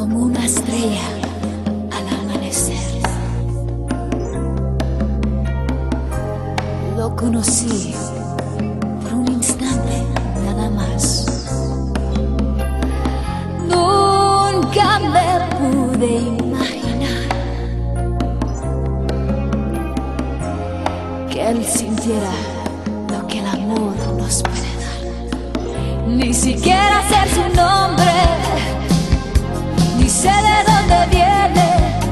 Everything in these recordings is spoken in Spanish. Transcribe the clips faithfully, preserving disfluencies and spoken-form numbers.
como una estrella al amanecer. Lo conocí por un instante nada más. Nunca me pude imaginar que él sintiera lo que el amor nos puede dar. Ni siquiera sé su nombre, ni sé de dónde viene.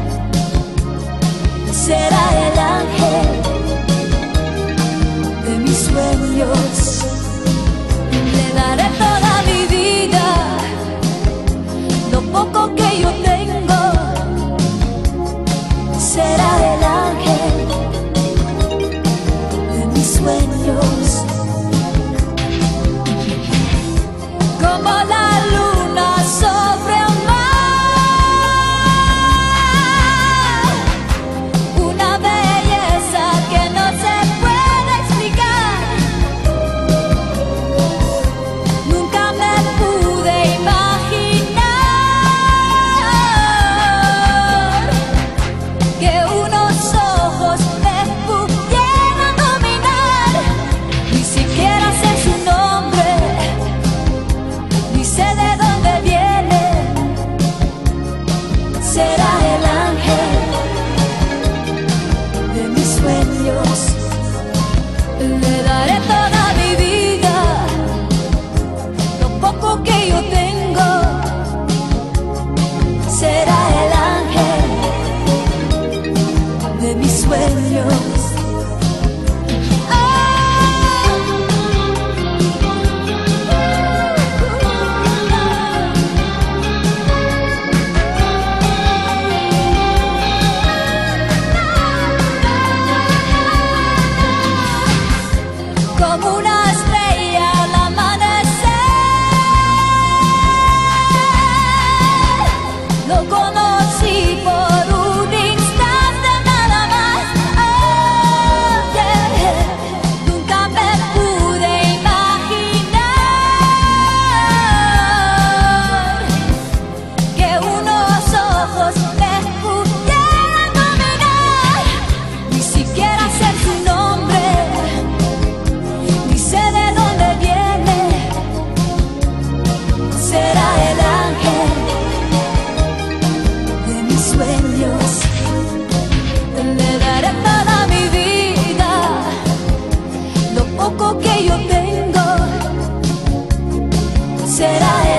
Será el ángel de mis sueños. Le daré toda mi vida, lo poco que yo tengo. Será el ángel de mis sueños. Como la luna sobre un mar, una belleza que no se puede explicar. Nunca me pude imaginar que unos ojos me pudieran dominar. Ni siquiera sé su nombre, ni sé de dónde viene. Será el ángel de mis sueños. Le daré toda mi vida, lo poco que yo tengo. Será el ángel de mis sueños. Como una estrella al amanecer, lo conocí por un instante nada más. Oh, yeah. Nunca me pude imaginar que unos ojos me pudieran dominar. Ni siquiera sé su nombre, ni sé de dónde viene. Será el ángel de mis sueños. Le daré toda mi vida, lo poco que yo tengo. Será el